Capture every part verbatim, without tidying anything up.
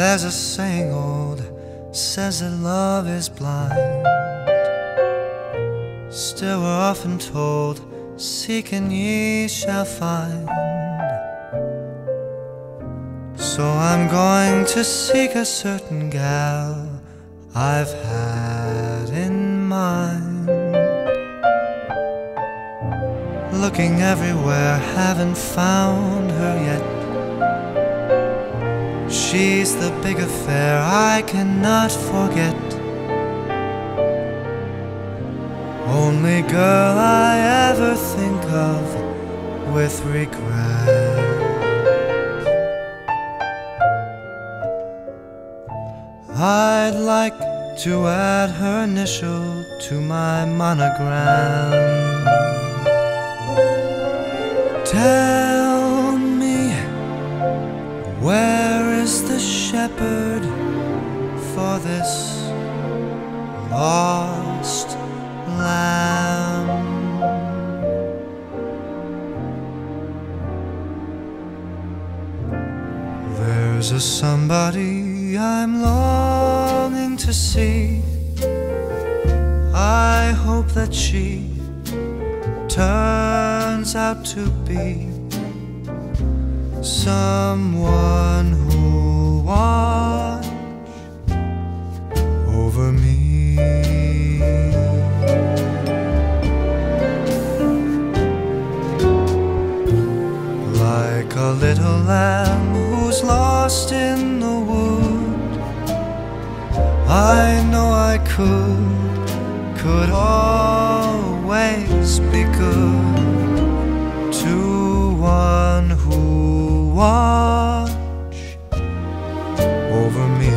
There's a saying old, says that love is blind. Still we're often told, seek and ye shall find. So I'm going to seek a certain gal I've had in mind. Looking everywhere, haven't found her yet. She's the big affair I cannot forget. Only girl I ever think of with regret. I'd like to add her initial to my monogram. Tell me, where is the shepherd for this lost lamb? There's a somebody I'm longing to see. I hope that she turns out to be someone who'll watch over me. Like a little lamb who's lost in the wood, I know I could, could always be good to one who watch over me.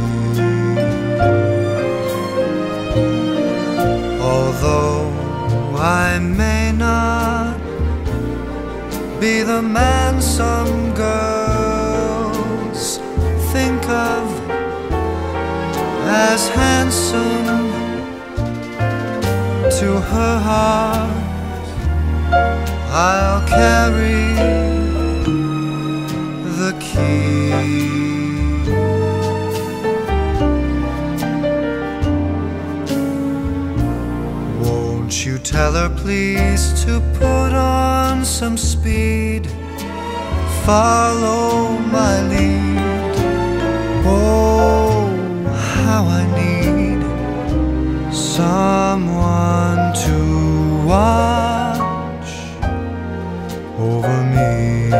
Although I may not be the man some girls think of as handsome, to her heart I'll carry the key. Won't you tell her please to put on some speed, follow my lead. Oh, how I need someone to watch over me.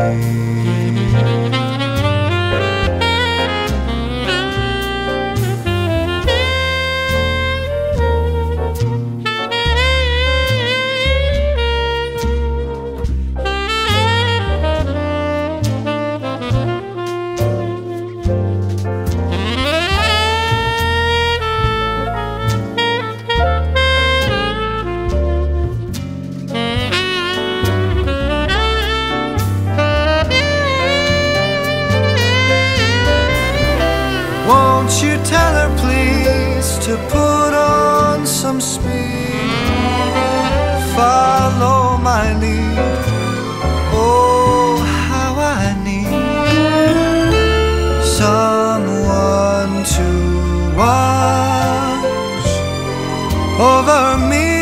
Won't you tell her please to put on some speed, follow my lead. Oh, how I need someone to watch over me.